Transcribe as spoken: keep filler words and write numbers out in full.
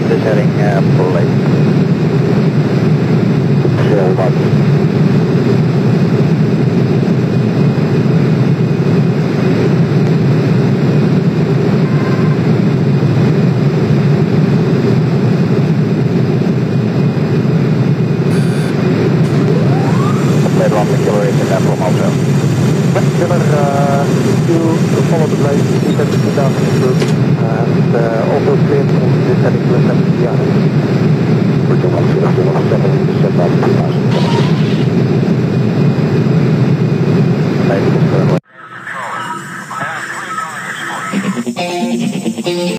this heading uh, plate. Zero one. Plate one, acceleration and from also. Killer, uh, to, to follow the blade, you said two thousand improved, and uh, also cleared from this heading to seventy behind. Bridge one, zero, zero, seven, seven, two thousand. Ladies and gentlemen.